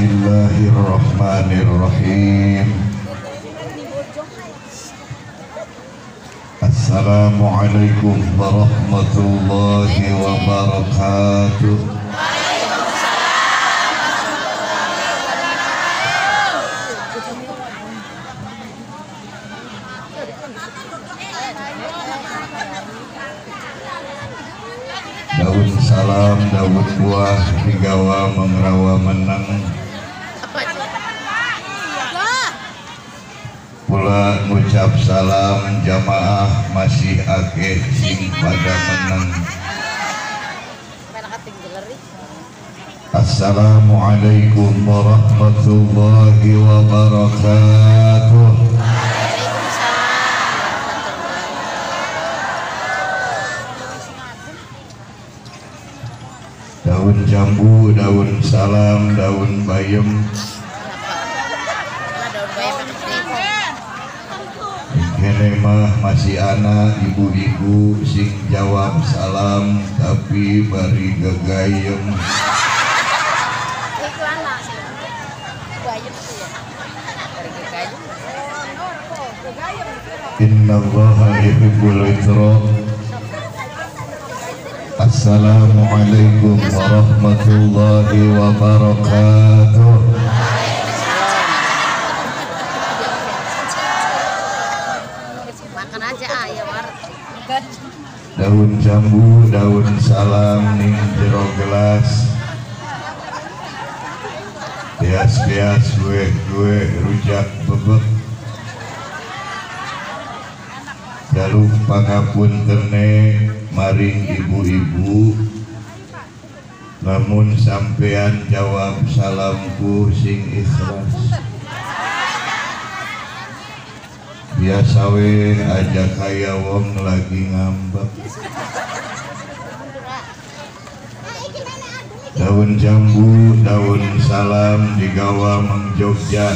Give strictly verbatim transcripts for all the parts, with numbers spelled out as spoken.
Bismillahirrahmanirrahim. Assalamualaikum warahmatullahi wabarakatuh. Daun salam, daun buah, digawa mengrawa menang. Pula ngucap salam jamaah masih akeh sing pada menang. Assalamualaikum warahmatullahi wabarakatuh. Daun jambu, daun salam, daun bayem. Kene mah masih anak ibu-ibu sing jawab salam tapi bari gegayem. Innallaha yuhibbul itra. Assalamualaikum warahmatullahi wabarakatuh. Daun jambu, daun salam ning jero gelas. Bias-bias gue-gue rujak bebek. Jaluk pangapuntene maring ibu-ibu, lamun sampean jawab salamku sing ikhlas. Biasa we aja kaya wong lagi ngambek. Daun jambu, daun salam digawa Mang Jogja.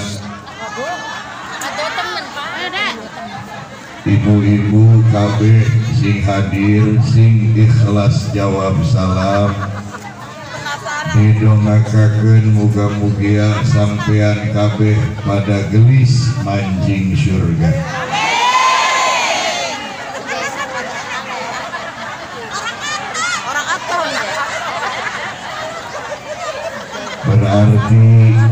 Ibu-ibu kabeh sing hadir sing ikhlas jawab salam didongakakeun muga-mugia sampean kabeh pada gelis manjing surga. Berarti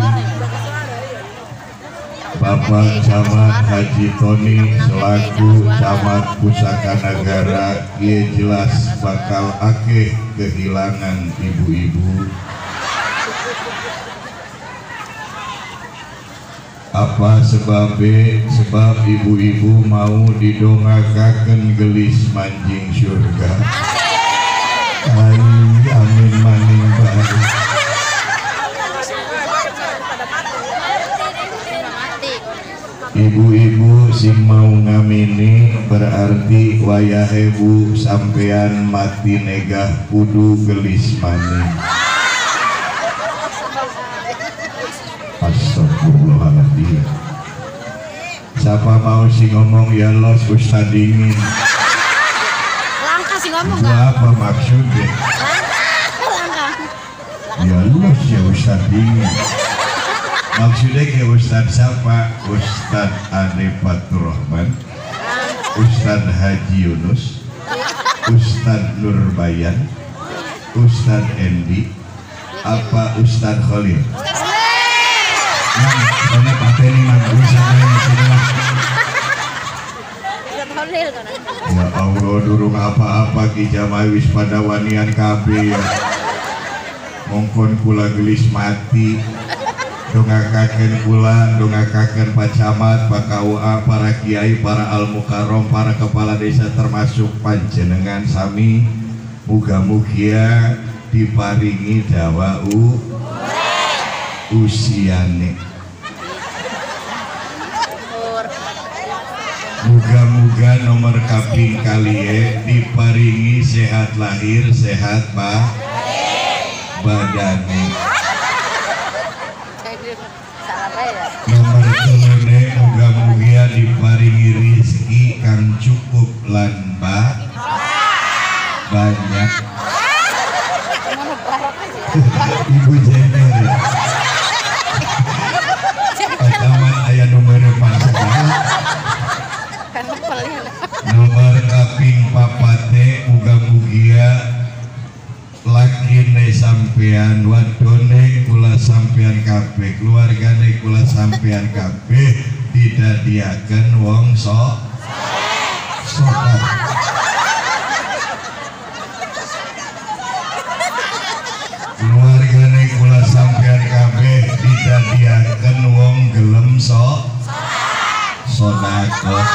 Bapak Camat Haji Tony selaku Camat Pusaka Nagara ia jelas bakal akeh kehilangan ibu-ibu. Apa sebabnya? Sebab ibu-ibu mau didongakakeun gelis manjing surga. Ay, amin maning bae. Ibu-ibu sing mau ngamini berarti wayahe bu sampean mati negah kudu gelis maning. Astagfirullahaladzim. Siapa mau sih ngomong ya los Ustad dingin. Langkah sih ngomong gak? Apa maksudnya? Langkah. Ya los ya Ustad dingin. Maksudnya ke Ustadz siapa? Ustadz Ade Faturrahman, Ustadz Haji Yunus, Ustadz Nurbayan, Ustadz Endi, apa Ustadz Khalil? Nah, mana pakai nih man, Ustadz yang sini lah. Ya Allah, durung apa-apa ki jamaah wis pada wanian kabeh ya. Mongkon kula gelis mati. Dongakakeun kula, dongakakeun Pak Camat, Pak K U A, para kiai, para al-mukarrom, para kepala desa termasuk panjenengan sami muga-mugia diparingi dawa u usiane. Muga-muga nomor kaping kaliye diparingi sehat lahir, sehat pak badane. Nomor kelone muga-mugia diparingi rizki kang cukup lan banyak. Ibu Jenner muga-mugia lakine sampean wadone kula sampean kabeh keluargane kula sampean kabeh didadiaken wong sok sokat keluargane kula sampean kabeh didadiaken wong gelem sok sedekah.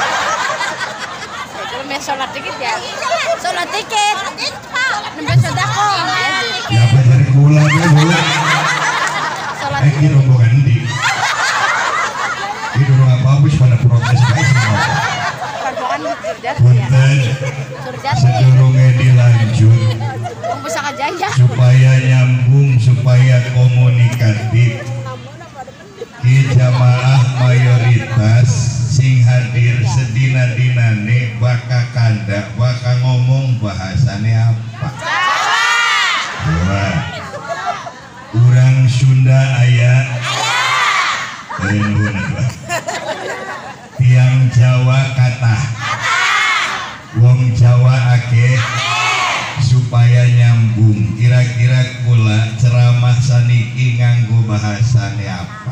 Belum sholat dikit ya. Sholat dikit. Nembak sedekah. Ya apa dari kula dulu. Sholat Eh kira rombongan di. Ini dulu apa habis pada protes baik semua. Rombongan surjat ya. Punten Surjat. sedurunge dilanjut Wong pusaka jaya. supaya nyambung supaya komunikatif. Ki jamaah mayoritas sing hadir sedina-dinane baka kanda baka ngomong bahasane apa? Jawa. Urang Sunda aya. Aya. Tiang Jawa kata. Wong Jawa akeh. Supaya nyambung kira-kira kula ceramah saniki nganggo bahasane apa?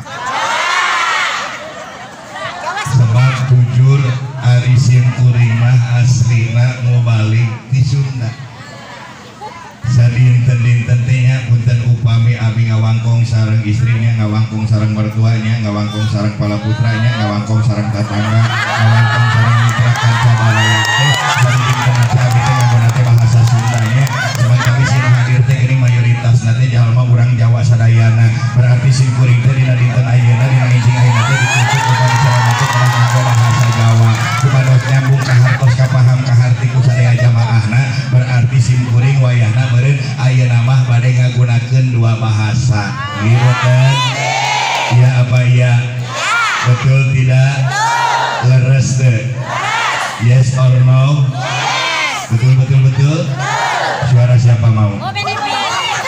Sebab jujur arisin kurimah aslina ngobalik di Sunda sadinten-dinten teh punten upami abi ngawangkong sareng istrinya ngawangkong sareng mertuanya ngawangkong sareng pala putranya ngawangkong sareng tetangga ngawangkong sareng mitra kanca balaya teh sadinten aja abi teh nganggo teh bahasa Sundanya cuman kami sih hadir teh geuning mayoritas nanti jalma urang Jawa sadayana berarti sim kuring teh dina dinten ayeuna dina ngijing ayeuna teh dituntut upami cara macet nganggo bahasa Jawa supados nyambung ka hartos ka paham ka harti ku sadaya jamaahna berarti sim kuring wayahna meureun ayeuna mah bade ngagunakeun dua bahasa gitu kan ya apa ya betul tidak leres teh yes or no betul betul betul suara siapa mau Oh, Filipin.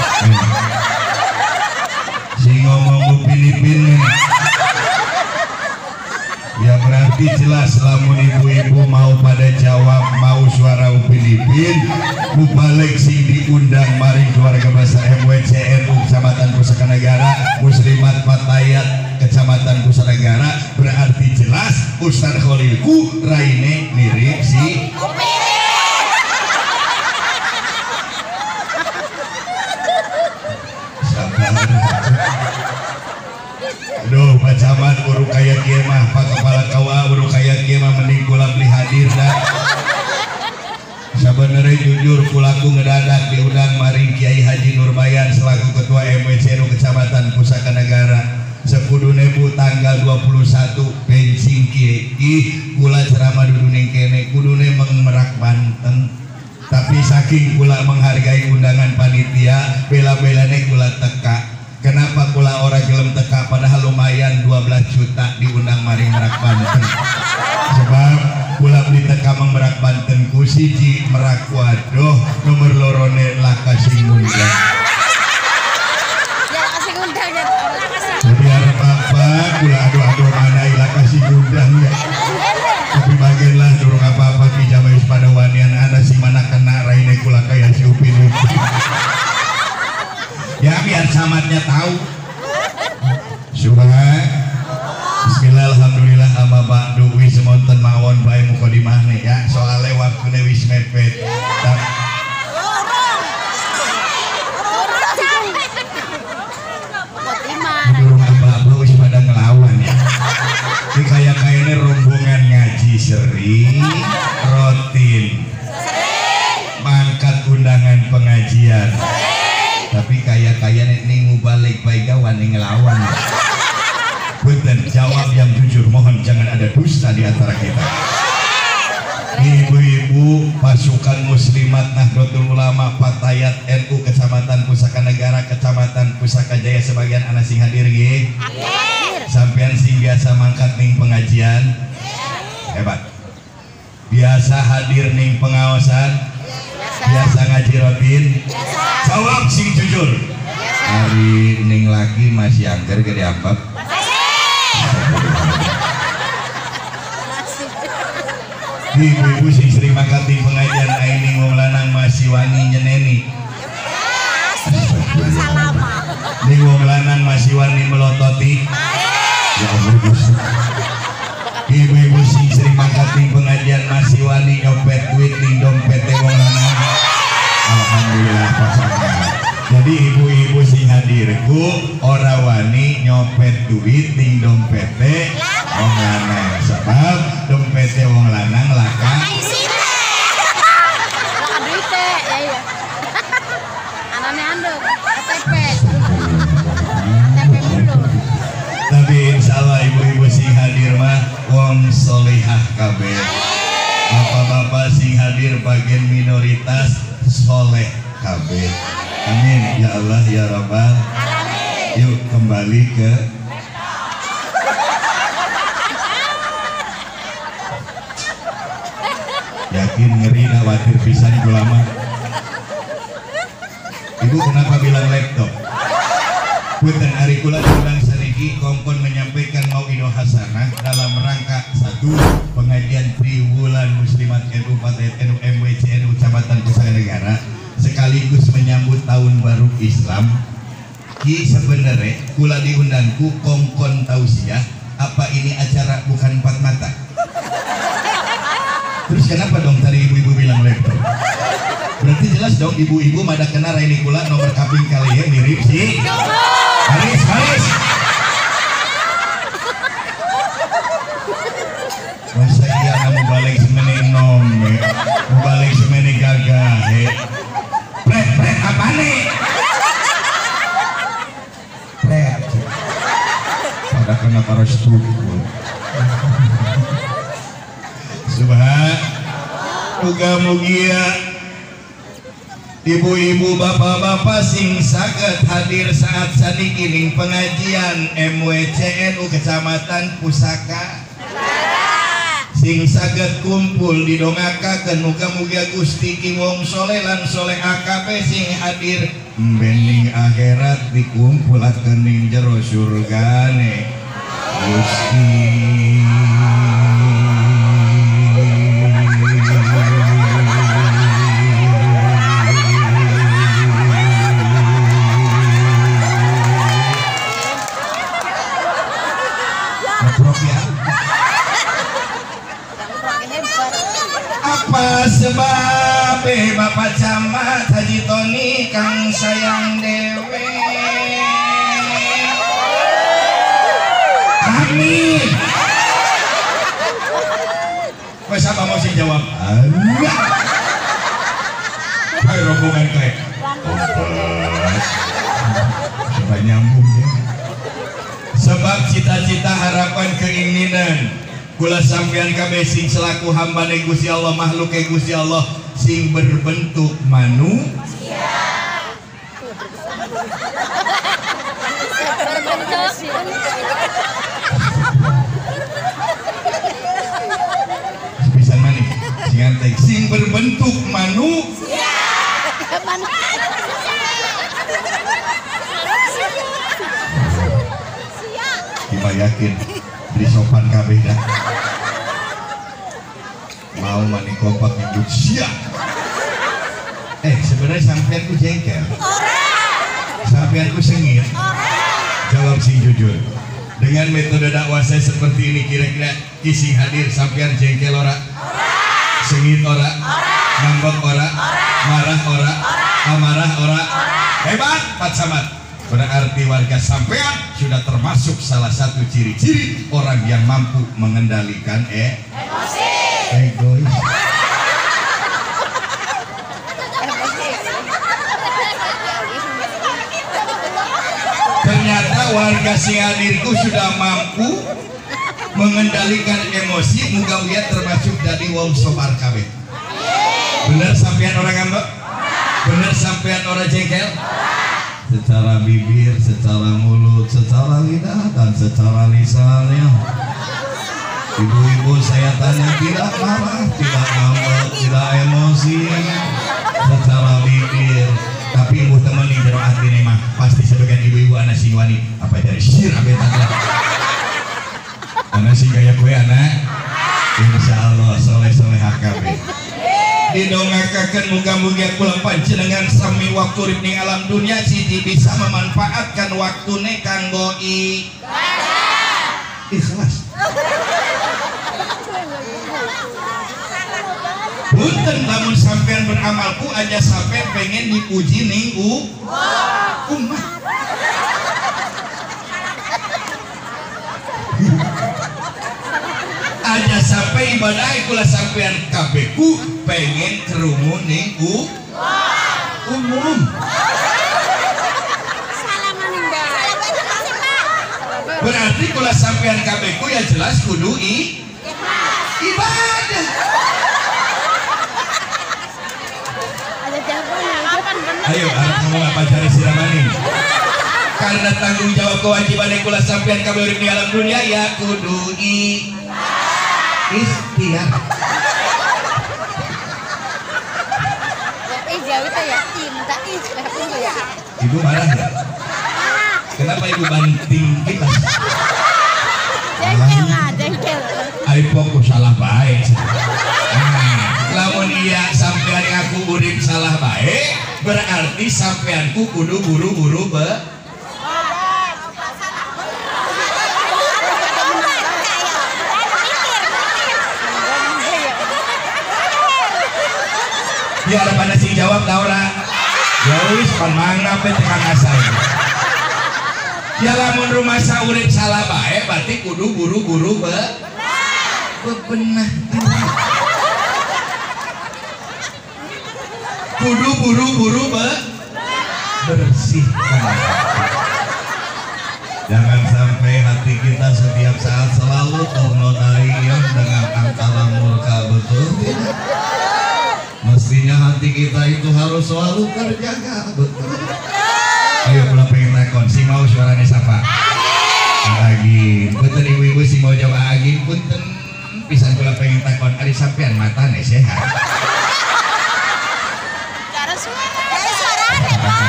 si ngomong Upin Ipin nih. Ya berarti jelas lamun ibu-ibu mau pada jawab mau suara Upin Ipin mubalik sing diundang mari keluarga besar M W C N U Kecamatan Pusaka Negara Muslimat Fatayat Kecamatan Pusaka Negara berarti jelas Ustaz Khalilku raine mirip si Aduh, Pak Camat buru kaya kieu mah, Pak Kepala Kawa buru kaya kieu mah mending kula beli hadir dah. Sabenernya jujur kulaku ngedadak diundang maring Kiai Haji Nurbayan selaku Ketua M W C N U Kecamatan Pusaka Negara. Sekudune bu tanggal dua puluh satu bensin Kiai ih kula ceramah dudu ning kene kudune merak Banten. Tapi saking kula menghargai undangan panitia, bela-belane kula teka. Kenapa kula orang gelem teka padahal lumayan dua belas juta diundang maring Merak Banten. Sebab kula beli teka mang Merak Banten ku siji Merak waduh nomor lorone laka sing ngundang. Ya kasih undang ya. Jadi harap apa kula aduh-aduh mana laka sing ngundang ya. Tapi bagianlah durung apa-apa ki jamaah pada wanian ana si mana kena raine kula kaya si Upin Ipin. Ya biar camatnya tahu. Subhan. Bismillah alhamdulillah amma ba'du wis monten mawon bae mukadimah nih ya soale waktune wis mepet. Durung apa-apa wis pada ngelawan ya. Ini kaya-kayane rombongan ngaji sering rutin. Mangkat undangan pengajian. Tapi kaya-kaya nih ngubalik baik gawan nih ngelawan. Punten jawab yang jujur, mohon jangan ada dusta di antara kita. Ibu-ibu pasukan muslimat Nahdlatul Ulama Fatayat N U Kecamatan Pusaka Negara Kecamatan Pusaka Jaya sebagian anak sing hadir nggih. Sampean sing biasa mangkat ning pengajian. Hebat. Biasa hadir ning pengaosan. Biasa ngaji rutin. Jawab sing jujur. Hari ning lagi masih angker gede ambak. ibu-ibu sing sering mangkat di pengajian aini wong lanang masih wani nyeneni. Ini wong lanang masih wani melototi. Ya Allah Gusti. Ibu-ibu sing sering mangkat di pengajian masih wani nyopet duit ning dompet wong lanang. Alhamdulillah pasangan. Jadi ibu-ibu sing hadirku ora wani nyopet duit ning dompet wong lanang sebab dompet wong lanang laka laka duit ya iya anaknya anduk K T P K T P mulu. Tapi insyaallah ibu-ibu sing hadir mah wong solehah kabeh. Bapak-bapak sing hadir bagian minoritas soleh kabeh. Amin ya Allah ya Rabbal. Yuk kembali ke yakin ngeri khawatir pisan ulama. Ibu kenapa bilang laptop? Punten hari kula diundang sariki kongkon menyampaikan mauidul hasanah dalam rangka satu pengajian triwulan muslimat N U Kabupaten N U M W C N U Kecamatan Pusaka Negara sekaligus menyambut tahun baru Islam. Ki sebenarnya kula diundangku kongkon tausiah apa ini acara bukan empat mata. Terus kenapa dong tadi ibu-ibu bilang laptop? Berarti jelas dong ibu-ibu mada kena raini kula nomor kaping kali ya mirip sih. Haris, Haris. Masa iya kamu balik semene nome, balik semene gagah, he. Pret, pret, apa nih? Pret. Pada kena paras tubuh. Subhan, muga-mugia ibu-ibu bapak-bapak sing saged hadir saat saniki ning pengajian M W C N U Kecamatan Pusaka sing saged kumpul didongakaken muga-muga Gusti Ki wong soleh lan soleh A K B sing hadir bening akhirat dikumpulaken ning jero surgane Gusti. Apa sebab Bapak Camat Haji Tony Kang sayang dewe amin. Wes apa mau sih jawab? Enggak. Hai rombongan kayak obat coba nyambung ya. Sebab cita-cita harapan keinginan kula sampean kabeh sing selaku hambane Gusti Allah makhluk ke Gusti Allah sing berbentuk manusia. Bisa mana sing antek sing berbentuk manusia. Kita yakin beri sopan kabeh dah. Mau mani kompak nyebut siap. Eh sebenarnya sampean ku jengkel. Sampean ku sengit. Jawab sing jujur. Dengan metode dakwah saya seperti ini kira-kira kisih hadir sampean jengkel ora? Sengit ora? Ngambek ora? Marah ora? Amarah ora? Hebat Pak Camat. Berarti warga sampean sudah termasuk salah satu ciri-ciri orang yang mampu mengendalikan eh emosi. Egois. Ternyata warga Singadirku sudah mampu mengendalikan emosi. Muga-muga termasuk dari wong sobar kabeh. Bener sampean orang ngambek? Bener sampean orang jengkel? Secara bibir, secara mulut, secara lidah, dan secara lisannya. Ibu-ibu saya tanya tidak marah, tidak ngambek, tidak emosi, secara bibir. Tapi ibu teman nih jero hati nih mah pasti sebagian ibu-ibu anak sing wani apa dari sir abe tanda. Anak sing gaya kue anak, insya Allah soleh solehah kabeh. Didongakakeun muga-muga kula panjenengan sami waktu urip ning alam dunia siji bisa memanfaatkan waktune kanggo ibadah. Ikhlas. Punten lamun sampean beramalku aja sampai pengen dipuji ning umat. Aja sampai ibadah kula sampean kabehku pengen kerumun ning umum. Berarti kula sampean kabehku ya jelas kudu i ibadah. Ayo, kamu apa cari siramanin? Karena tanggung jawab kewajiban yang kula sampean kabeh urip di alam dunia ya kudu i ikhtiar. Eh jauh itu ya im tak ikhtiar ya. Ibu marah ya? Kenapa ibu banting kita? Jengkel lah, jengkel. Ayo fokus salah baik. Lamun iya sampean aku urip salah baik, berarti sampeanku kudu buru-buru be. Ya ada pada sing jawab Laura. Ya wis pan mangga pe tekan asal. Ya lamun rumah urip salah bae berarti kudu buru-buru be bebenah. Kudu buru-buru be bersihkan. Jangan sampai hati kita setiap saat selalu ternodaiyah dengan angkara murka, betul tidak? Mestinya hati kita itu harus selalu terjaga, betul. Ayo pula pengen takon, si mau suaranya siapa? Lagi, punten ibu-ibu si mau jawab lagi, punten pisan pula pengen takon, ari sampean matane sehat. Cara suara, cara suaranya Pak.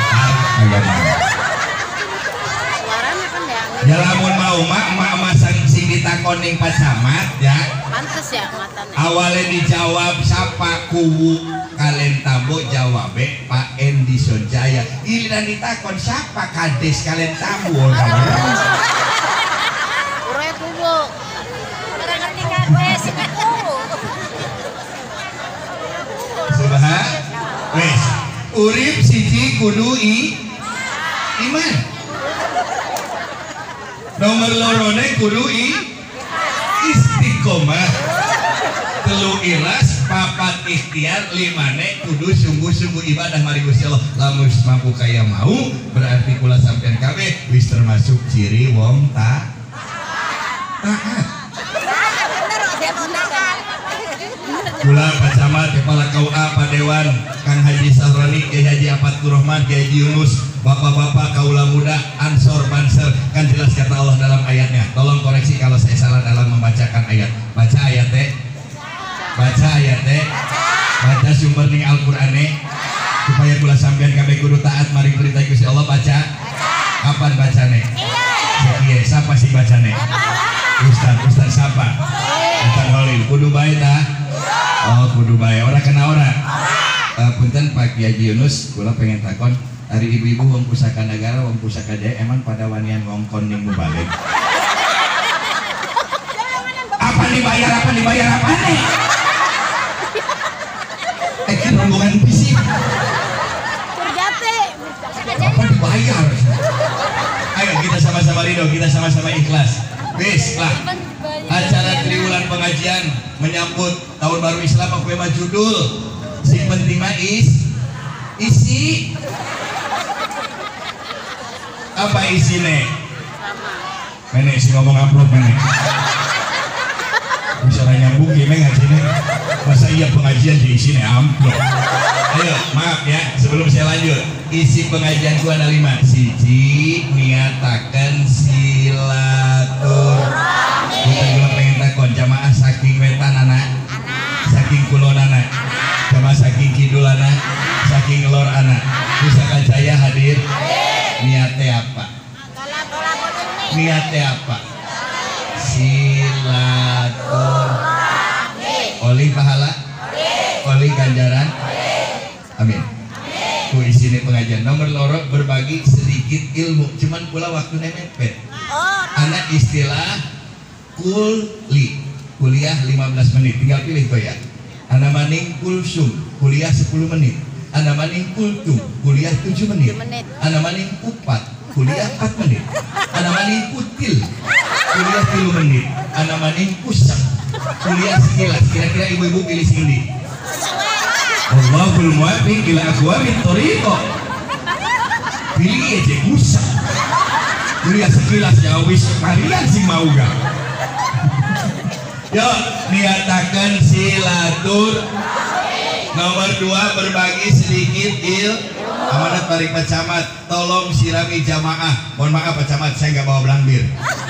Suaranya kan ya. Ya lamun mau mak mak masang sing ditakon ning Pak Camat ya. Pantes ya matanya. Awalnya dijawab siapa kuwu kalian tambo jawabe Pak Endi Sonjaya. Giliran ditakon siapa kades kalian tambo. Uraya kuwu. Ora ngerti kades kuwu. Subhan. Wes, urip siji kudu i iman. Nomor lorone kudu i istiqomah. Telu ikhlas, papat ikhtiar, limane kudu sungguh-sungguh ibadah mari Gusti Allah. Lamun mampu kaya mau, berarti kula sampean kabeh wis termasuk ciri wong ta taat. Kula Pak Camat, Kepala K U A, Pak Dewan, Kang Haji Sahroni, Kiai Haji Apatur Rahman, Kiai Haji Yunus, Bapak-bapak kaula muda, Ansor Banser, kan jelas kata Allah dalam ayatnya. Tolong koreksi kalau saya salah dalam membacakan ayat. Baca ayat teh. Baca ayat teh. Baca sumber ning Al-Qur'an supaya kula sampean kabeh kudu taat mari perintah Gusti Allah baca. Kapan bacane? Iya, siapa sih bacane? Ustaz, Ustaz siapa? Ustaz Holil, kudu bae tah? Oh, kudu bae. Ora kena ora. Uh, punten Pak Kiai Yunus, kula pengen takon, hari ibu-ibu wong pusaka negara, wong pusaka daya emang pada wanian ngongkon ning mubalik. Apa dibayar, apa dibayar, apa nih? Eh, kan rombongan fisik. Kurjate. Apa dibayar? Ayo kita sama-sama ridho, kita sama-sama ikhlas. Wis lah. Acara triwulan pengajian menyambut tahun baru Islam apa mah judul sing penting mah is isi apa isine? Mene si ngomong amplop mene. Bisa nyambung gini ngajinya. Masa iya pengajian di isine amplop. Ayo maaf ya sebelum saya lanjut. Isi pengajian gua ada lima. Siji niatakan silaturahmi. Kita gua pengen takon jamaah saking wetan anak, saking kulon anak, jamaah saking kidul anak, saking lor anak. Pusaka Jaya hadir. Niatnya apa? Niatnya apa? Silaturahmi. Oli pahala? euy ganjaran? Amin. Ku isine pengajian nomor loro berbagi sedikit ilmu, cuman pula waktu mepet. Anak istilah kuli, kuliah lima belas menit, tinggal pilih tuh ya. Anak maning kulsum, kuliah sepuluh menit. Anak maning kultum, kuliah tujuh menit. Anak maning kupat, kuliah empat menit. Anak maning kutil, kuliah tiga menit. Anak maning kusam, kuliah sekilas. Kira-kira ibu-ibu pilih sini. Allahul muwaffiq ila aqwamit thoriq. Pilih aja kusam. Kuliah sekilas ya wis kalian sing mau gak? Yuk niatakan silatur. Nomor dua berbagi sedikit il. Amanat Parik Pak Camat, tolong sirami jamaah. Mohon maaf Pak Camat, saya nggak bawa belambir.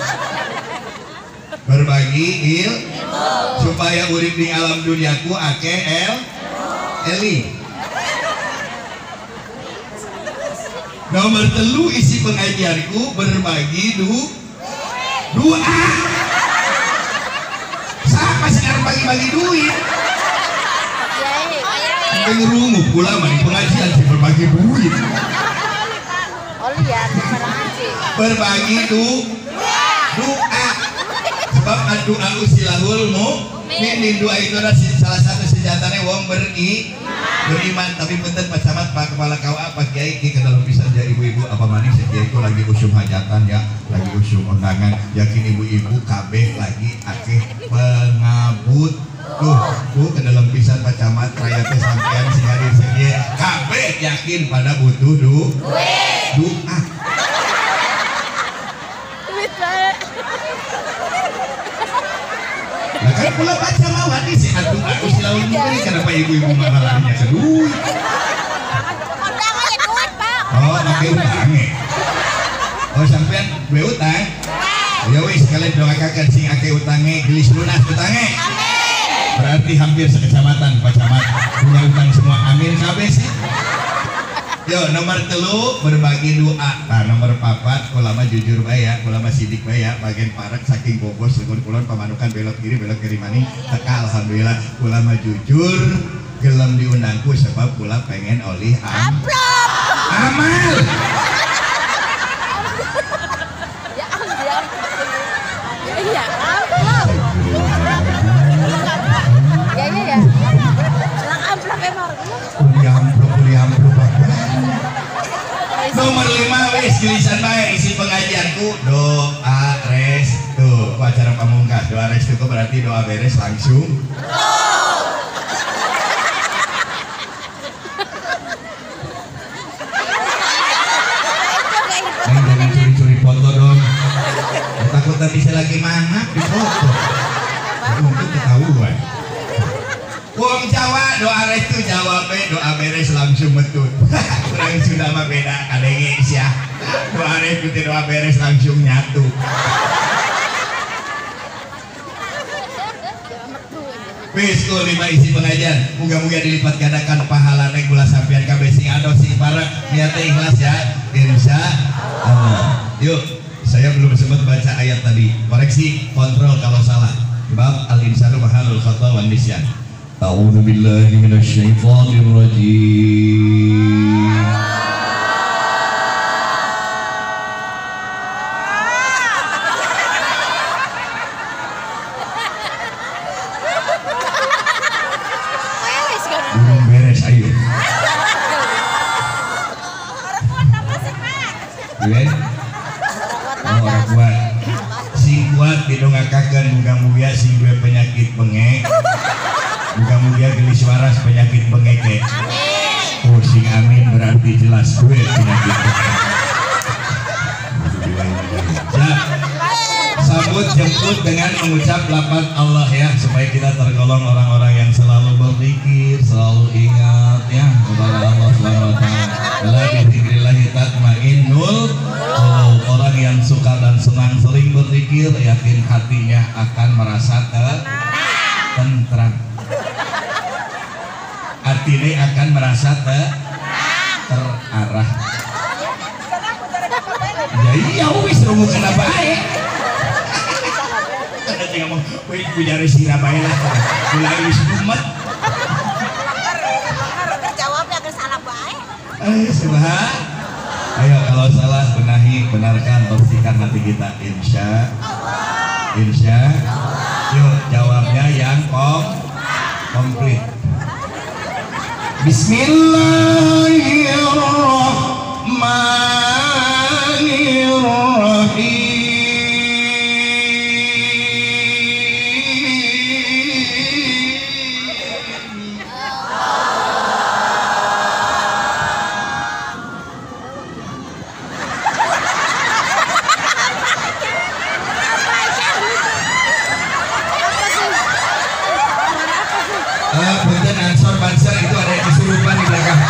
Berbagi il supaya urip di alam duniaku ake el eli. Nomor telu isi pengajianku berbagi du doa. Siapa sekarang bagi-bagi duit? Pengerungu pula mani pengajian sih berbagi duit. Oh lihat Berbagi du doa. Sebab doa usilahul mukmin. Doa itu adalah salah satu senjatanya wong beri beriman. Tapi bener Pak Camat, Pak Kepala K W A, Pak Kiai ke dalam bisa jadi ibu-ibu apa manis ya itu lagi usum hajatan ya, lagi usum undangan. Yakin ibu-ibu kabeh lagi akeh pengabut. Tuh, tuh ke dalam pisan Pak Camat rakyatnya sampean sing hadir sedia kabeh yakin pada butuh du doa. Nah kan pula baca mawar di sih aduh aku silahul mukmin. Kenapa ibu-ibu malah larinya ke duit? Oh pakai utangnya. Oh sampean gue utang? Ya wis kalian doakan sing akeh utangnya gelis lunas utangnya. Berarti hampir sekecamatan Pak Camat punya utang semua. Amin kabeh sih. Yo nomor telu berbagi doa. Nah nomor papat ulama jujur bae ya, ulama sidik bae ya, bagian parak saking bobos legon kulon pamanukan belok kiri belok kiri maning teka alhamdulillah ulama jujur gelem diundangku sebab pula pengen oleh am amal. Ya amplop. Ya iya amplop. Ya ya ya. Lang amplop emang. Kuliah amplop kuliah amplop. Nomor lima wis tulisan baik isi pengajianku doa restu. Ku acara pamungkas doa restu ku berarti doa beres langsung. Neng jangan curi-curi foto dong. Takut tadi saya lagi mangap di foto. Untuk ketahuan. Wong Jawa doa restu jawab doa beres langsung metut. Kurang sudah mah beda kadenge ya. Doa restu doa beres langsung nyatu. Wis ku lima isi pengajian. Muga-muga dilipat gandakan pahala neng kula sampean kabeh sing ado sing para niate ikhlas ya. Insya Allah. Yuk, saya belum sempat baca ayat tadi. Koreksi, kontrol kalau salah. Bab al-insanu mahalul khata wan nisyan. A'udzu billahi minasy syaithanir rajim. Belum beres ayo. Ben. Orang kuat. Sing kuat didongakakeun muga-muga sing duwe penyakit bengek. Muga-muga gelis waras penyakit bengeke. Amin. Oh sing amin berarti jelas gue penyakit bengeke. Ya, sambut jemput dengan mengucap lafaz Allah ya supaya kita tergolong orang-orang yang selalu berzikir, selalu ingat ya kepada Allah Subhanahu wa taala. La bizikrillah tatmainnul qulub. Orang yang suka dan senang sering berzikir yakin hatinya akan merasa tentram. Hatinya akan merasa te terarah. Ya iya wis rumu kena bae. Ada yang ngomong, "Wih, punya resina bae lah." Mulai wis umat. Eh, subhan. Ayo kalau salah benahi, benarkan, bersihkan hati kita. Insya Insya Yuk jawabnya yang kom komplit. Bismillahirrahmanirrahim. Eh, punten ansor banser itu ada yang kesurupan di belakang.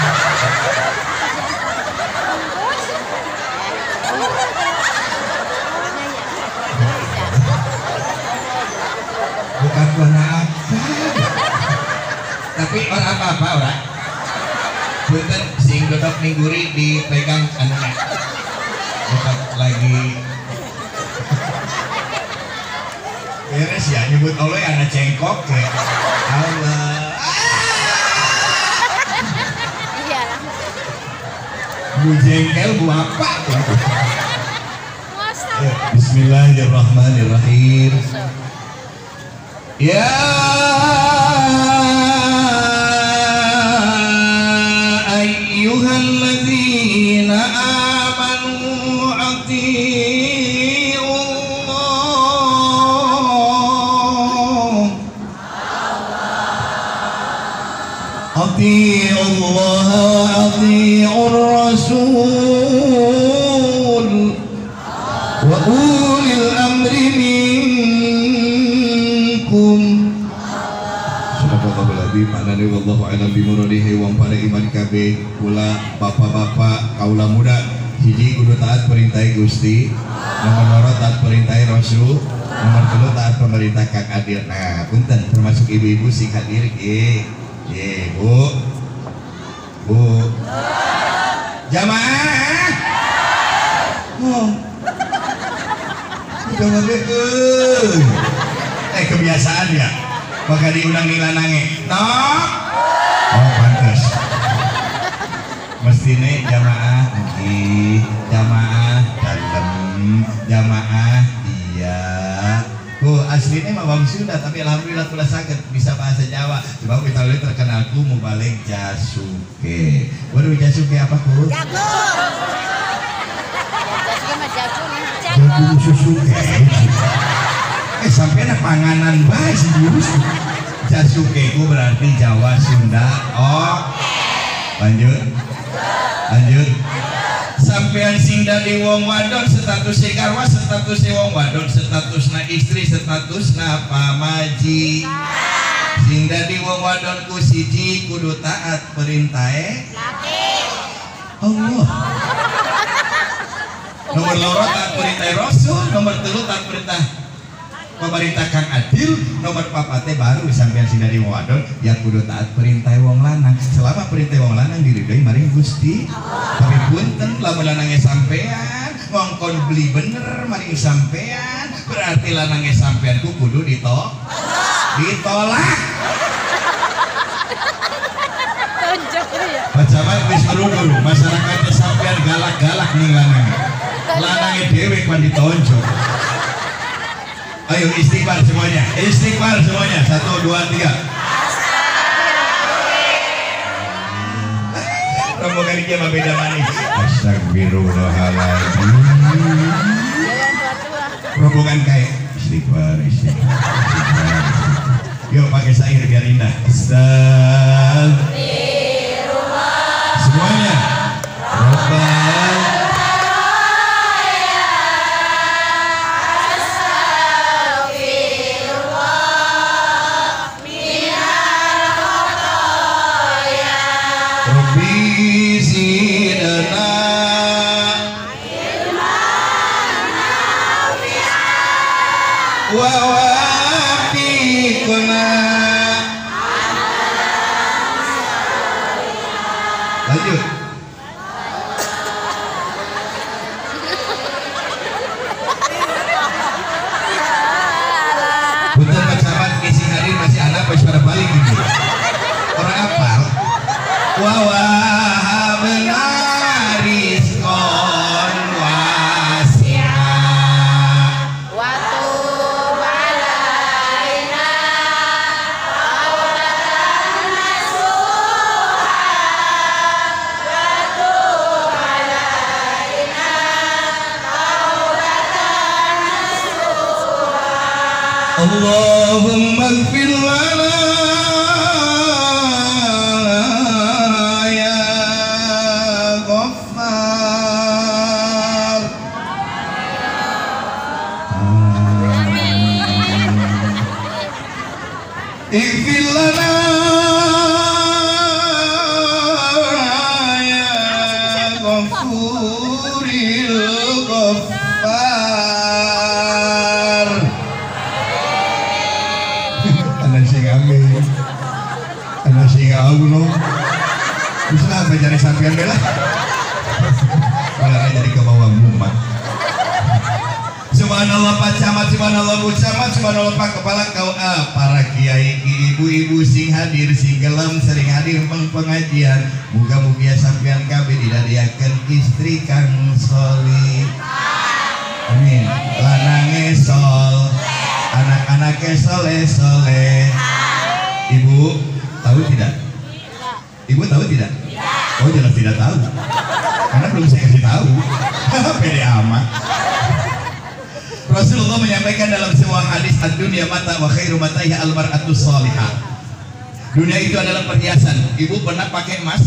Bukan warna apa. Tapi orang apa-apa orang. Punten sing dodok ningguri dipegang anunya. Bukan lagi. Beres ya nyebut Allah yang ada cengkok ya. Allah. Bu jengkel bu apa tuh? Bismillahirrahmanirrahim. Ya ayyuhalladzina amanu atii'ullah atii'ullah wa atii'ur rasul wa ulil amri minkum. Sadaqallahul adzim. Anani wallahu a'lam bimuradihi. Wong pada iman kabeh kula bapak-bapak kaula muda hiji kudu taat perintah Gusti, nomor loro taat perintah Rasul, nomor telu taat pemerintah Kang Adil. Nah, punten termasuk ibu-ibu sing hadir ge. Ye, Bu. Bu. Jamaah. Oh. Jangan deh. Eh kebiasaan ya. Maka diundang di lanange. Nok. Oh, pantes. Mestine jamaah iki, jamaah dalem, jamaah iya. Bu, aslinya mah Bang Sunda, tapi alhamdulillah kula saged bisa bahasa Jawa. Coba kita lihat terkenalku Mubalik Jasuke. Waduh, Jasuke apa, Bu? Jago. Jasuke mah jago nih. Jagung susuke. Eh, sampai na panganan bae si jurus. Jasuke ku berarti Jawa Sunda. Oh. Lanjut. Lanjut. Sampean sing dadi wong wadon status karwa, status wong wadon, statusna istri, statusna pamaji. Sing dadi wong wadon ku siji kudu taat perintahe laki Allah. Nomor loro taat perintah Rasul, nomor telu taat perintah pemerintah Kang Adil, nomor papat teh baru sampean sing dadi wong wadon yang kudu taat perintah wong lanang. Selama perintah wong lanang diridhoi maring Gusti. Tapi punten lamun lanangnya sampean ngongkon beli bener maring sampean, berarti lanangnya sampean ku kudu ditolak. Ditolak. Tonjok ya. Macam wis guru-guru masyarakatnya sampean galak-galak nih lanangnya. Lanangnya dhewe kan ditonjok. Ayo istighfar semuanya, istighfar semuanya, satu dua tiga. Rombongan ini mah beda manis. Astagfirullahaladzim. Rombongan kayak istighfar, istighfar. Yuk pakai syair biar indah. Astagfirullah. Semuanya. Robbal. Lanjut. Punten pacaran isi hari masih anak pas pada balik gitu. Orang apa? Wa wa Ighfir lana ya Ghaffar. Ighfir lana ya Ghafuril Ghaffar. Anak sing amin, anak sing Allah. Bisa apa cari sampean bela? Malah jadi ke bawah mumat. Subhanallah Pak Camat, subhanallah Bu Camat, subhanallah Pak Kepala K U A, para kiai, ibu-ibu sing hadir, sing gelem sering hadir meng pengajian. Muga-muga sampean kabeh didadiakeun istri kang solih. Amin. Lanange sol, anak-anaknya soleh-soleh. Ibu tahu tidak? Ibu tahu tidak? Oh jelas tidak tahu, karena belum saya kasih tahu. Pede amat. Rasulullah menyampaikan dalam sebuah hadis, ad-dunya mata wa khairu mataiha al-mar'atu shalihah. Dunia itu adalah perhiasan. Ibu pernah pakai emas?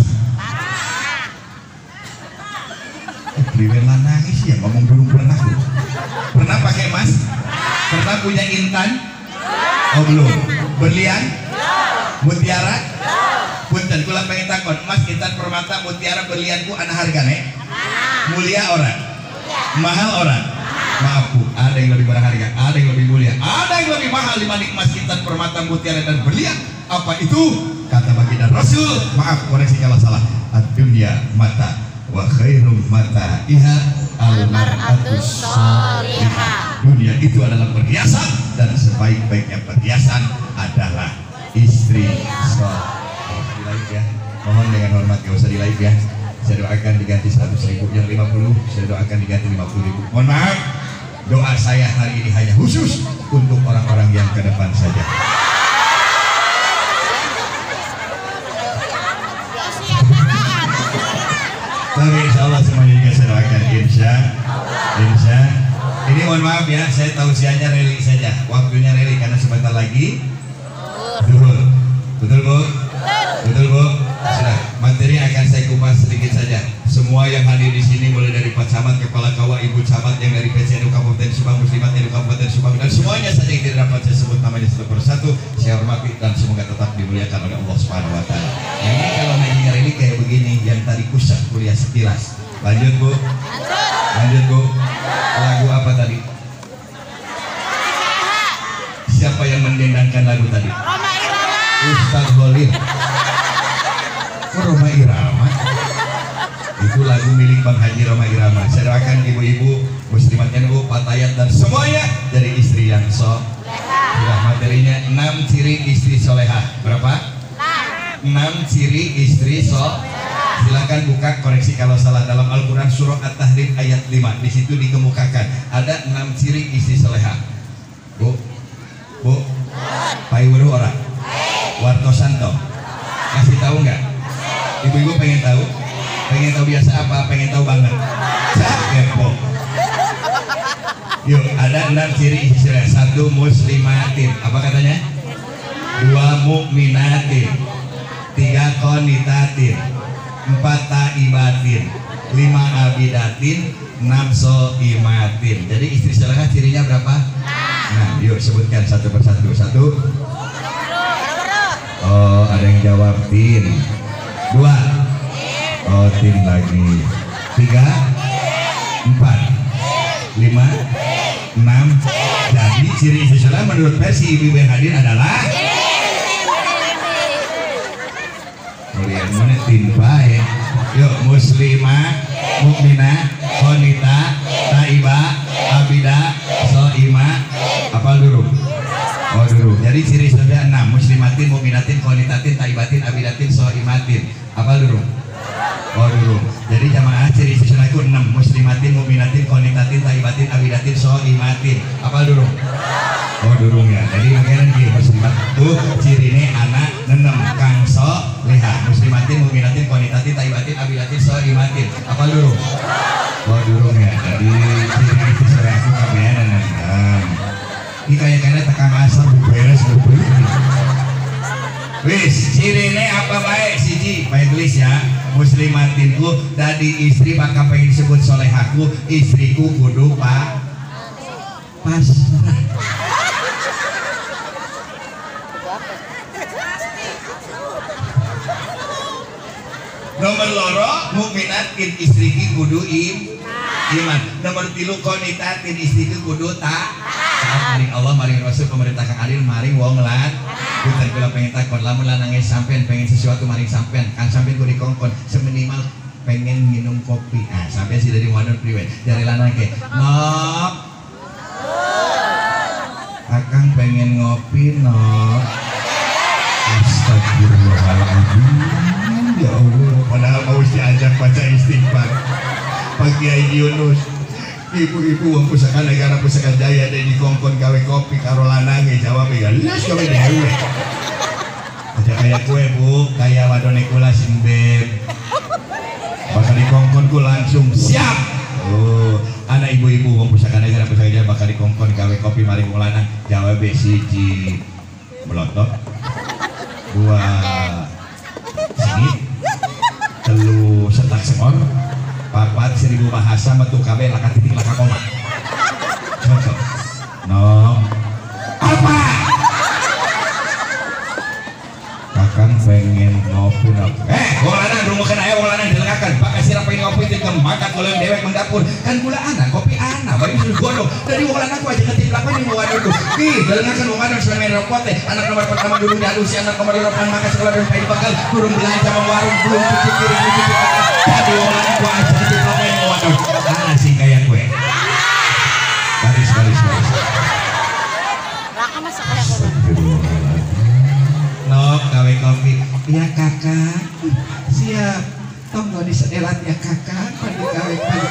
Priwen nangis ya ngomong belum pernah. Pernah pakai emas? Pernah punya intan? Oh belum. Berlian? Mutiara? Punten kula pengen takon, emas, intan, permata, mutiara, berlianku ana hargane? Mulia orang? Mahal orang? Maaf Bu, ada yang lebih berharga, ada yang lebih mulia, ada yang lebih mahal dibanding emas, intan, permata, mutiara dan berlian. Apa itu? Kata baginda Rasul, maaf koreksi kalau salah, ad-dunya mata wa khairum mata iha al-mar'atus shalihah. Dunia itu adalah perhiasan dan sebaik-baiknya perhiasan adalah istri soleh. Di live ya, mohon dengan hormat gak usah di live ya. Saya doakan diganti seratus ribu, yang lima puluh saya doakan diganti lima puluh ribu. Mohon maaf, doa saya hari ini hanya khusus untuk orang-orang yang ke depan saja. Tapi insya Allah semuanya juga saya doakan, insya insya. Ini mohon maaf ya, saya tausiahnya reli saja, waktunya reli karena sebentar lagi zuhur. Betul Bu? Betul Bu? Sudah, materi akan saya kupas sedikit saja. Semua yang hadir di sini mulai dari Pak Camat, Kepala K U A, Ibu Camat yang dari P C N U Kabupaten Subang, Muslimat N U Kabupaten Subang, dan semuanya saja yang tidak dapat saya sebut namanya satu persatu, saya hormati dan semoga tetap dimuliakan oleh Allah Subhanahu Wa Taala. Yang ini kalau nanya ini kayak begini, yang tadi kusah kuliah sekilas. Lanjut Bu. Lanjut Bu. Lagu apa tadi? Siapa yang mendendangkan lagu tadi? Ustaz Holil. Roma Irama. Itu lagu milik Bang Haji Roma Irama. Saya doakan ibu-ibu muslimat N U, Pak Tayat dan semuanya dari istri yang soleh. Sudah materinya enam ciri istri solehah. Berapa? enam ciri istri soleh. Silakan buka, koreksi kalau salah, dalam Al-Quran surah At-Tahrim ayat lima. Di situ dikemukakan ada enam ciri istri solehah. Bu, Bu, Paiwuru orang, Wartosanto, kasih tahu nggak? Ibu-ibu pengen tahu? Pengen tahu biasa apa? Pengen tahu banget? Saya kepo. Yuk, ada enam ciri istri solehah. Satu, muslimatin. Apa katanya? Dua, mukminatin. Tiga, qonitatin. Empat, taibatin. Lima, abidatin. Enam, soimatin. Jadi istri solehah cirinya berapa? Nah, yuk sebutkan satu persatu. Satu. Oh, ada yang jawab tin. Dua. Oh, tin lagi. Tiga. Empat. Lima. Enam. Jadi ciri istri solehah menurut versi ibu yang hadir adalah kalian mana tin bae. Yuk, muslimah, mukminah, qonita, taibah, abidah, soimah. Apa dulu? Oh dulu. Jadi ciri solehah enam: muslimatin, mukminatin, qonitatin, taibatin, abidatin, soimatin. Apa dulu? Oh dulu. Jadi jamaah ciri solehah itu enam: muslimatin, mukminatin, qonitatin, taibatin, abidatin, soimatin. Apa dulu? Oh durung ya. Jadi makanya di muslimat itu cirine anak enam kang solehah: muslimatin, mukminatin, qonitatin, taibatin, abidatin, soimatin. Apa dulu? Oh durung ya. Jadi ciri istri solehah itu kabehan enam. Ini kayak-kayak tekan asar beres beres. Wis cirine apa baik siji baik gelis ya muslimatinku dari istri bakal pengen disebut solehaku istriku kudu pak pasrah. Nomor loro mukminatin istriki kudu im iman. Nomor tilu konitatin istriku kudu tak maring Allah maring Rasul pemerintah Kang Adil maring wong lan bukan kula pengen takon lamun lanangnya sampean pengen sesuatu maring sampean Kang sampean kudu dikongkon seminimal pengen minum kopi ah sampean sih dari wadon priwe dari lanang ke nok Akang pengen ngopi nok astagfirullahaladzim ya Allah padahal mau diajak baca istighfar pagi Haji Yunus ibu-ibu wong pusaka negara pusaka jaya dan dikongkon gawe kopi karo lanange jawab ya les gawe dewe aja kayak kue bu kayak wadone kula sing beb bakal dikongkon ku langsung siap oh anak ibu-ibu wong pusaka negara pusaka jaya bakal dikongkon gawe kopi mari wong lanang jawab siji melotot dua singit telu setak semor papat seribu bahasa metu kabeh laka titik laka koma cocok no apa Kakang pengen ngopi ngopi eh wong lanang rumah kena ayo wong lanang dilengakan pakai sirap pengen ngopi itu makan kalau yang dewek mendapur kan gula anak kopi anak bari sudah godong dari wong lanang ku aja ketik lakukan yang mau wadon tuh ih dilengakan wong wadon selama ini rokok teh anak nomor pertama dulu diaduk si anak nomor delapan makan sekolah dan pengen bakal burung belanja sama warung belum cuci piring cuci piring jadi wong lanang ku aja ketik lakukan yang mau wadon anak sih kayak gue baris baris baris Raka masak kayak gue nok gawe kopi ya kakak siap tonggo disedelat ya kakak padu gawe padu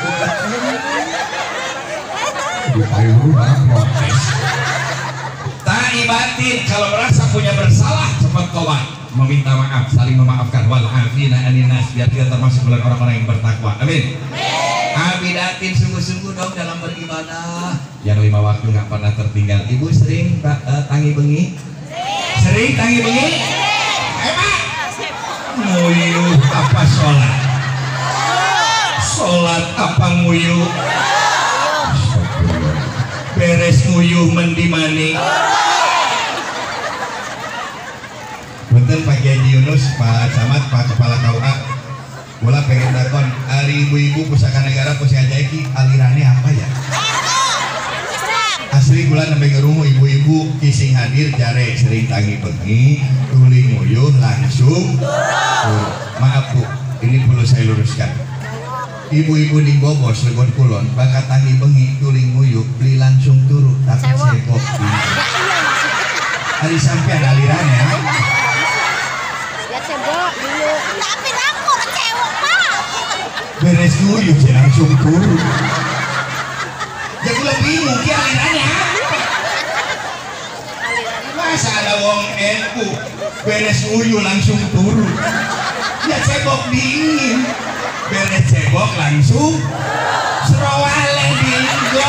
ayo protes tak ibatin kalau merasa punya bersalah cepat tobat meminta maaf saling memaafkan wal afina anin nas biar kita termasuk bulan orang-orang yang bertakwa amin abidatin sungguh-sungguh dong dalam beribadah yang lima waktu nggak pernah tertinggal ibu sering uh, tangi bengi sering tangi bengi hebat nguyuh apa sholat sholat apa nguyuh beres nguyuh mendimani betul Pak Haji Yunus Pak Camat Pak Kepala K U A bola pengen takon hari ibu-ibu pusaka negara pusaka jaiki alirannya apa ya asli gula nembe ngerumu ibu-ibu kising hadir jare sering tangi bengi tuli nguyuh langsung oh, maaf bu ini perlu saya luruskan ibu-ibu di Bogor Cilegon Kulon bakat tangi bengi tuli nguyuh beli langsung turu tapi cebok hari sampean alirannya ya cebok dulu tapi aku cebok pak beres nguyuh sih langsung turu ya gula bingung ki alirannya masa ada wong N U beres nguyuh langsung turu ya cebok dingin beres cebok langsung serowale dinggo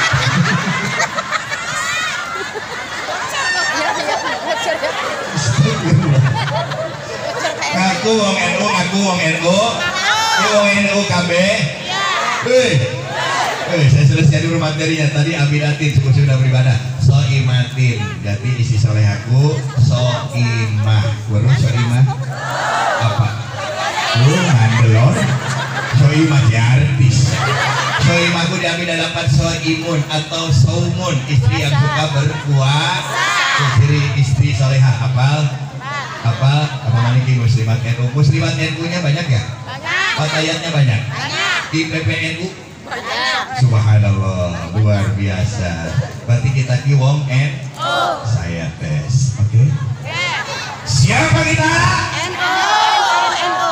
ngaku wong N U ngaku wong N U ini wong N U K B hei Eh, saya selesai dulu materinya tadi abidatin suku sudah beribadah soimatin jadi isi solehaku soimah baru soimah apa lu mandelon soimah ya artis soimahku diambil dapat soimun atau saumun istri yang suka berpuasa istri istri soleha apal apal apa maniki muslimat N U muslimat N U nya banyak ya banyak ayatnya banyak di P P N U subhanallah luar biasa berarti kita ki wong N saya tes oke okay? Siapa kita N U N U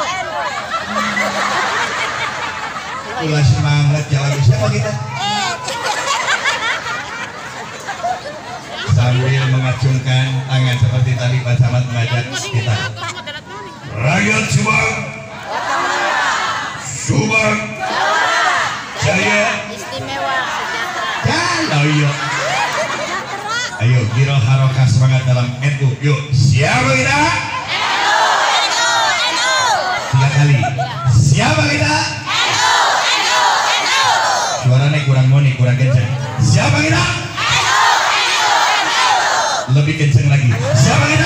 ulah semangat jawab siapa kita sambil mengacungkan tangan seperti tadi Pak Camat mengajak kita rakyat Subang Subang Jaya istimewa sejahtera ya ayo ayo giro haroka semangat dalam N U yuk siapa kita kali. Siapa kita? Suaranya kurang moni, kurang kenceng. Siapa kita? Lebih kenceng lagi. Siapa kita?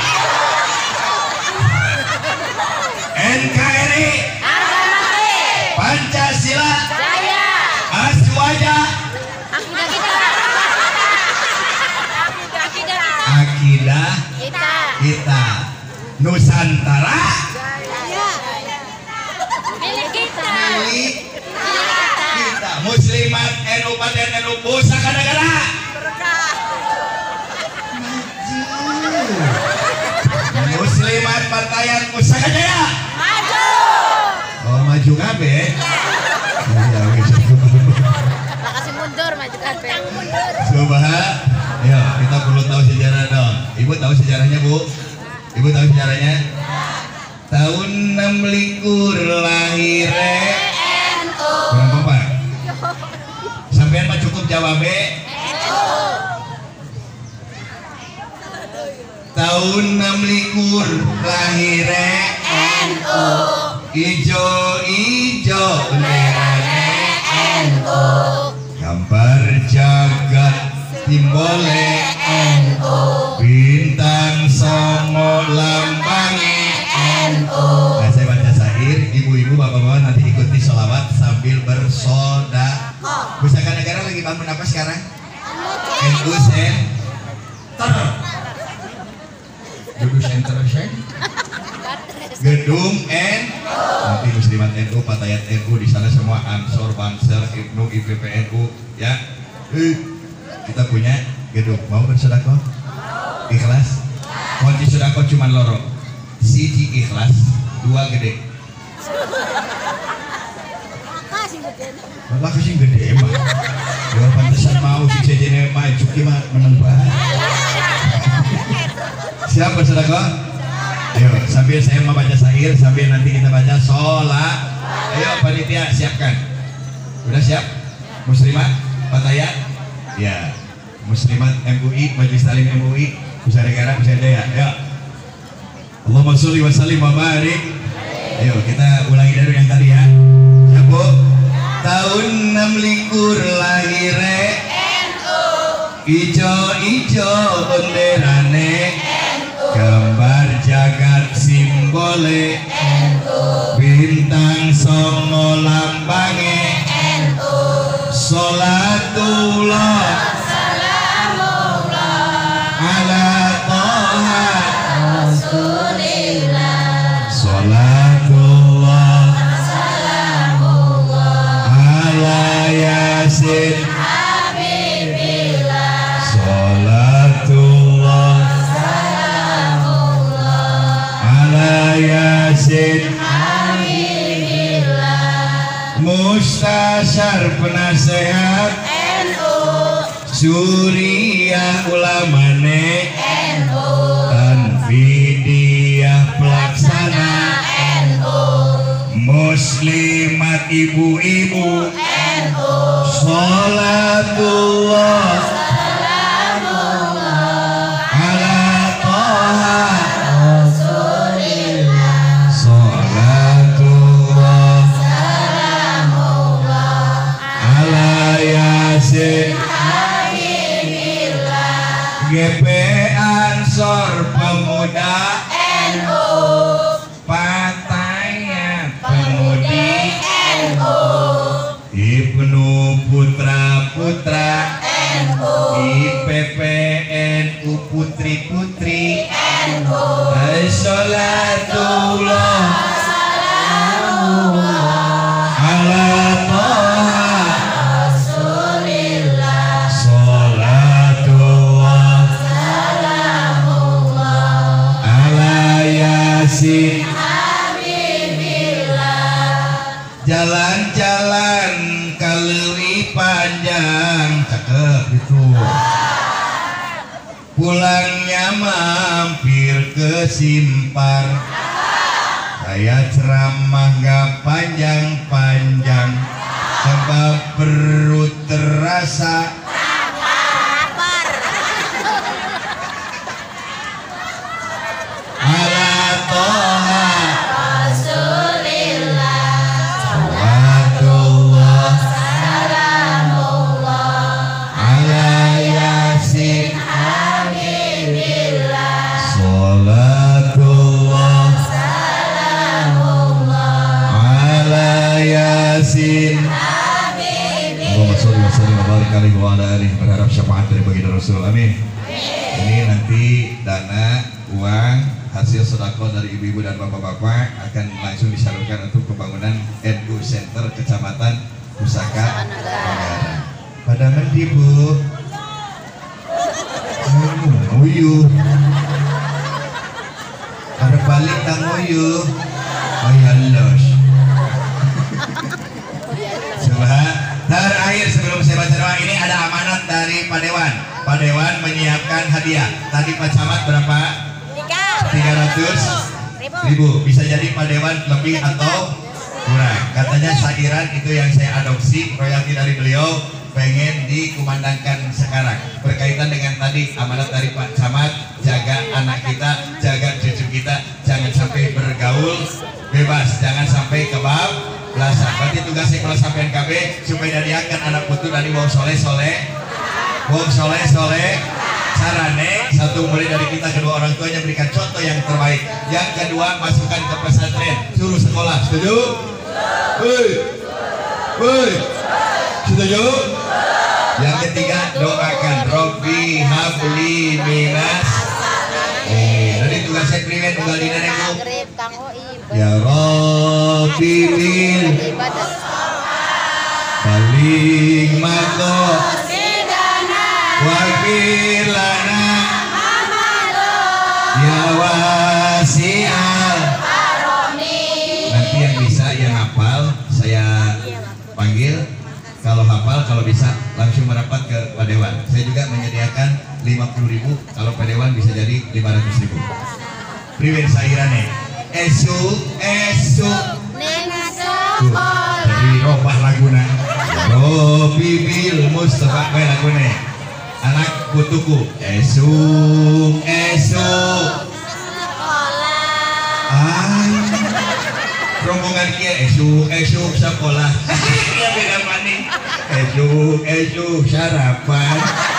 N K R I Pancasila Aswaja Akidah kita Nusantara Milik kita. milik kita Muslimat N U Paten N U Pusaka Negara. Muslimat Partayan Pusaka Jaya. Maju. Oh maju kabe. Iya wis. Lah kasih mundur maju kan Bang. Mundur. Coba, ayo kita perlu tahu sejarah dong. Ibu tahu sejarahnya bu? Ibu tahu sejarahnya? Tahun enam likur lahir N U. kurang apa? Sampean mah cukup jawab be. Tahun enam likur lahir N U. ijo ijo benderane N U. gambar jagat simbole N U. bintang songo lambange N U. nah saya baca syair ibu-ibu bapak-bapak nanti ikuti sholawat sambil bersoda. Pusaka Negara lagi bangun apa sekarang? N U Center Gedung Center Gedung N nanti Muslimat N U Patayat N U di sana semua Ansor Banser Ibnu I P P N U ya. Eh, kita punya gedung mau bersedekah ikhlas kunci sedekah cuma loro siji ikhlas dua gede malah kasih gede mah ya pantesan mau si cecene maju gimana menang banget. Siap bersedekah? Ayo sambil saya membaca syair sambil nanti kita baca sholat. Ayo panitia siapkan. Udah siap? Muslimat Patayat ya. Muslimat M U I Majelis Talim M U I Pusaka Negara Pusaka Jaya. Ayo Allahumma sholli wa sallim wa barik. Ayo kita ulangi dari yang tadi ya. Siap bu? Tahun enam likur lahir N U. ijo ijo benderane gambar jagat simbole N U. bintang songo lambange N U. sholatullah Salamullah ala toha Rasulillah. sholatullah Salamullah ala yasin Habibillah. sholatullah ala yasin Habibillah. mustasyar penasehat N U. Suriah ulamane N U. Tanfidiyah pelaksana N U. Muslimat ibu-ibu N U. sholatullah ala toha Rasulillah. sholatullah ala yasin Habibillah. G P Ansor Pemuda N U. Patayat Pemudi N U. Ibnu Putra Putra N U. I P P N U Putri Putri N U. Sholatullah ala toha Rasulillah. sholatullah ala yasin Habibillah. jalan-jalan kaleuwi panjang cakep itu pulangnya mampir ke Simpar saya ceramah gak panjang-panjang sebab perut terasa ala toha Rasul dari baginda Rasul. Amin. Ini nanti dana uang hasil sedekah dari ibu-ibu dan bapak-bapak akan langsung disalurkan untuk pembangunan N U Center Kecamatan Pusaka Negara. Pada mandi Bu. Oh, uyuh. Ada balik tang uyuh. Oh ya los. Coba terakhir sebelum saya baca doa ini ada amanat dari Pak Dewan. Pak Dewan menyiapkan hadiah. Tadi Pak Camat berapa? tiga ratus ribu. Bisa jadi Pak Dewan lebih atau kurang. Katanya sairan itu yang saya adopsi royalti dari beliau pengen dikumandangkan sekarang berkaitan dengan tadi amanat dari Pak Camat, jaga anak kita, jaga cucu kita, jangan sampai bergaul bebas, jangan sampai kebablasan. Berarti tugasnya kalau sampai N K B supaya diangkat anak putu dari wong soleh soleh, wong soleh soleh. Sarane satu mulai dari kita, kedua orang tuanya berikan contoh yang terbaik, yang kedua masukkan ke pesantren, suruh sekolah. Setuju? Woi, woi, setuju? Yang ketiga doakan Robbi habli minas. Eh, tadi tugas saya primen unggal dina nego. Ya Robbi bil paling mato wakil lana ya wasi'al. Nanti yang bisa yang hafal saya panggil, kalau hafal kalau bisa langsung merapat ke Pak Dewan. Saya juga menyediakan lima puluh ribu, kalau Pak Dewan bisa jadi lima ratus ribu. Priwen sairane esuk esuk jadi robah laguna Robbi bil Mustafa kaya lagune anak putuku esuk esuk ah rombongan kia esuk esuk sekolah ya beda maning esuk esuk sarapan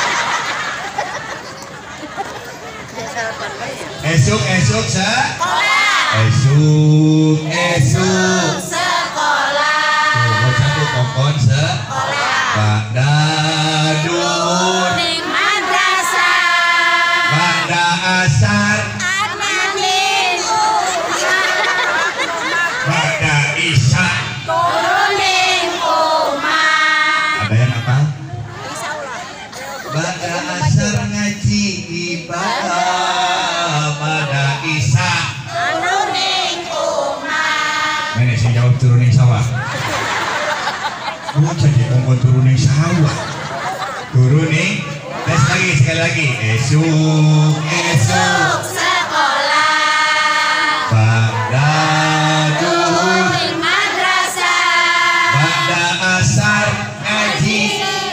esuk esuk sekolah esuk esuk sekolah tuh satu kokon sekolah Pak Dadur pada asar pada isya ada yang apa? Pada asar ngaji ibadah pada isya nenek sing jawab turuning sawah. Oh jadi ngomong turuning sawah turuning. Tes lagi sekali lagi esuk esuk sekolah pada duhur pada asar ngaji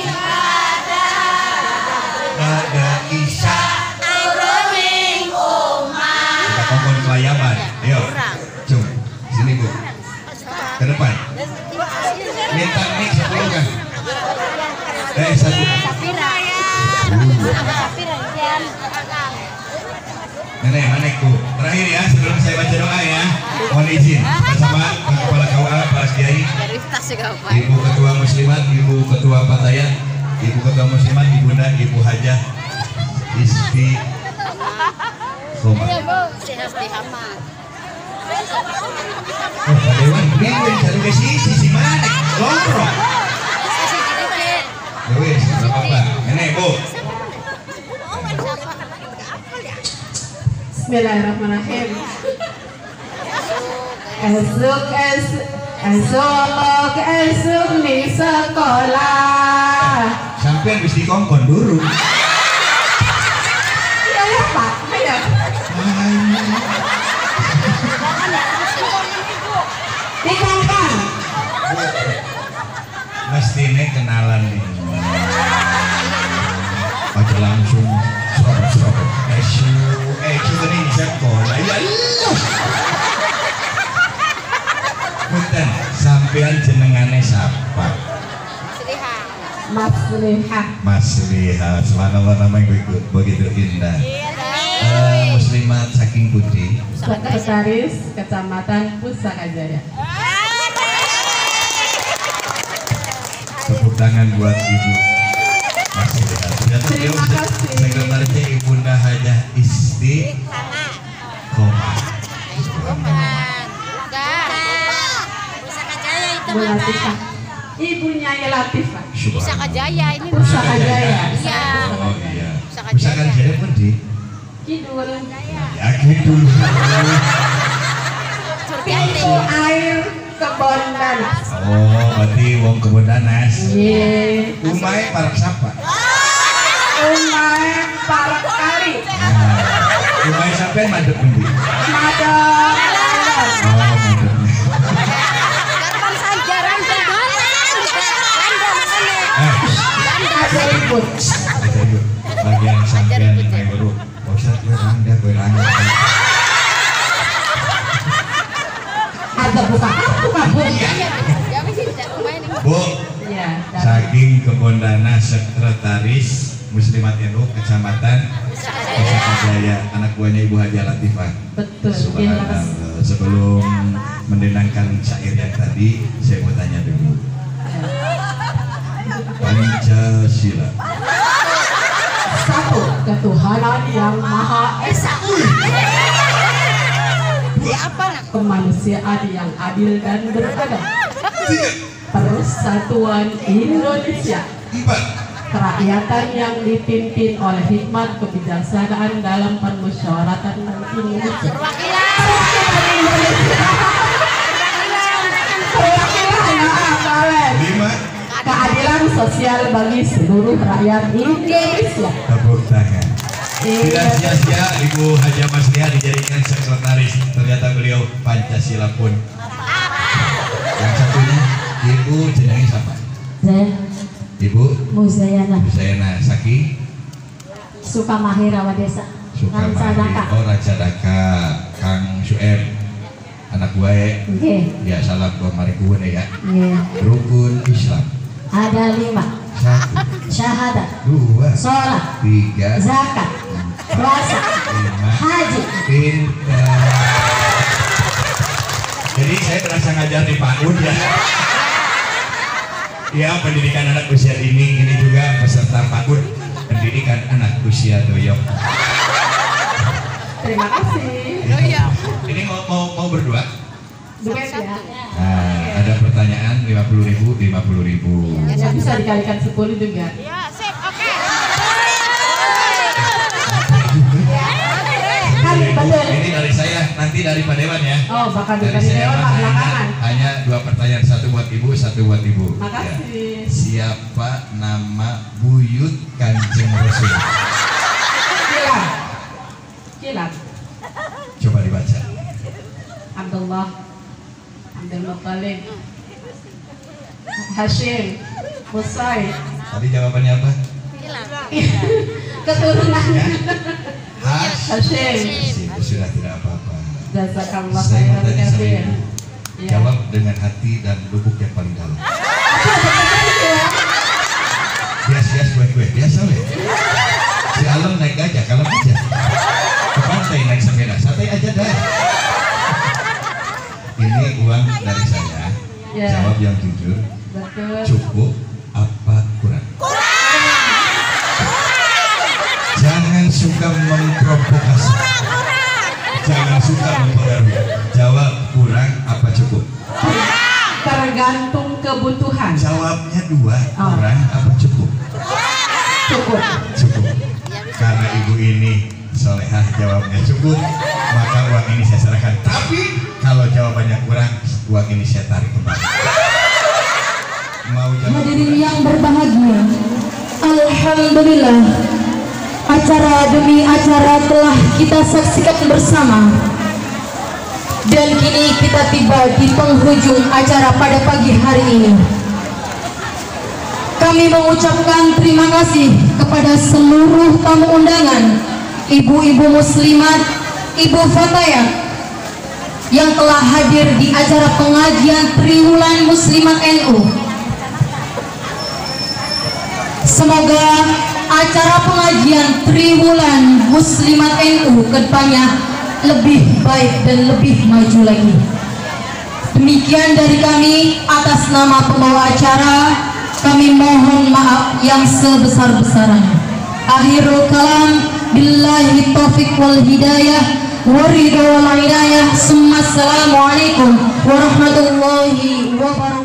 pada isya turuning umat. Kita kongkon kelayaban. Ayo cung sini Bu ke depan minta mic sepuluh kan eh satu Nenek, nenek Bu. Terakhir ya sebelum saya baca doa ya, mohon izin bersama Kepala K U A Pak Kiai, Ibu Ketua Muslimat, Ibu Ketua Patayat, Ibu Ketua Muslimat, Ibunda, Ibu Hajah Isti Koma. Oh, Pak Dewan, bingung cari ke sisi si mana? Lorong. Lewis, nggak apa-apa. Nenek Bu. Bismillahirrahmanirrahim. Esok esok esok esok nih sekolah. Sampai habis dikongkon dulu. Iya ya Pak, ayo. Dikongkon. Mesti ini kenalan nih. Aja langsung serobot-serobot. Esok esok ini sekolah. Ya Allah. Punten, sampean jenengane siapa? Mas Liha. Mas Liha, subhanallah nama yang begitu indah. Uh, muslimat saking putih. Sekretaris Kecamatan Pusaka Jaya. Tepuk tangan buat Ibu Masih dekat. Ternyata beliau Terima kasih. sekretarisnya Ibunda Hajah Isti Koma. Bukan. Pusaka Jaya itu Bu Mama. Latifah. Ibunya ya Latifah. Pusaka Jaya ini Mama. Pusaka Jaya. Iya. Oh iya. Pusaka Pusaka Jaya. Jaya pun di Kidul. ya gitu. Surjati. Pintu air kebon danas. Oh, berarti wong kebun danas. Ye. Umay parak sapa. Umay parak kali. Nah, umay sampai madep endi? Madam. Oh, madep. Kapan saja random. Random sana. Eh, Ada ribut. aja yuk. Bagian sampean yang baru. Bosan gue randa, gue randa. Ada buka kartu kamu. Ya wis tidak main ini. Bu, Ya. dan- saking kebun danas sekretaris Muslimat N U Kecamatan Pusaka Jaya, anak buahnya Ibu Haja Latifah. Betul. Subhanallah. Jelas. Sebelum mendenangkan syair yang tadi, saya mau tanya dulu. Pancasila. Satu, ketuhanan yang Maha Esa. Ya apa nak? Kemanusiaan yang adil dan beradab. Tiga, Persatuan Indonesia. empat, Kerakyatan yang dipimpin oleh hikmat kebijaksanaan dalam permusyawaratan Indonesia. Perwakilan. Perwakilan Indonesia. Perwakilan maaf, Kalen. lima, Keadilan sosial bagi seluruh rakyat Indonesia. tepuk tangan. Tidak Iya. sia-sia Ibu Haja Masliha dijadikan sekretaris. Ternyata beliau Pancasila pun. Yang satunya Ibu jenenge siapa? Saya Ibu Muzayana Husayana Saki Sukamahira Wadesa Kang Sadaka. Oh Raja Daka Kang Suem anak gue Nggih, ya salam kemarin gue ya. nggih. Rukun Islam Ada lima. satu Syahadat, dua sholat, tiga zakat, puasa, lima haji. pintar. Jadi saya berasa ngajar di PAUD ya. Ya, pendidikan anak usia dini ini juga peserta PAUD pendidikan anak usia doyok. Terima kasih. Ini mau mau, mau berdua. Duet ya. Nah, ada pertanyaan lima puluh ribu, lima puluh ribu. Ya bisa dikalikan sepuluh juga. Ya, sip. Oke. Kan betul. Ini dari saya, nanti dari Pak Dewan ya. Oh, bakal Dari dikasih saya dewan mah Pak hanya, belakangan. hanya dua pertanyaan, satu buat ibu, satu buat ibu. Ya. Makasih. Siapa nama buyut Kanjeng Rasul? Kilat. Kilat. Coba dibaca. Abdullah. Abdul Muttalib. Hashim. Musai. Tadi jawabannya apa? Hilang. Keturunan. Ya? Has. Hashim. Sip, sudah tidak apa-apa. Jazakallah Saya mau khairan tanya sama katsir. ibu. Ya. Jawab dengan hati dan lubuk yang paling dalam. Bias-bias gue-gue, biasa weh. Si Alam naik gajah, kalau aja. Ke pantai naik sepeda, santai aja dah. Ini uang dari saya. Ya. Jawab yang jujur. Betul. Cukup apa kurang? Jangan suka memprovokasi. Jangan suka mempengaruhi. Jawab kurang apa cukup? Tergantung kebutuhan. Jawabnya dua, Oh. kurang apa cukup? Cukup. Cukup. Karena ibu ini solehah jawabnya cukup, maka uang ini saya serahkan. Tapi kalau jawabannya kurang, uang ini saya tarik kembali. Mau jawab Hadirin kurang? yang berbahagia, Alhamdulillah, acara demi acara telah kita saksikan bersama. Dan kini kita tiba di penghujung acara pada pagi hari ini. Kami mengucapkan terima kasih kepada seluruh tamu undangan, ibu-ibu muslimat, ibu fatayat yang telah hadir di acara pengajian Triwulan Muslimat N U. Semoga acara pengajian Triwulan Muslimat N U kedepannya lebih baik dan lebih maju lagi. Demikian dari kami atas nama pembawa acara, kami mohon maaf yang sebesar-besarnya. Akhirul kalam, billahi taufiq wal hidayah, waridho wal hidayah. Assalamualaikum warahmatullahi wabarakatuh.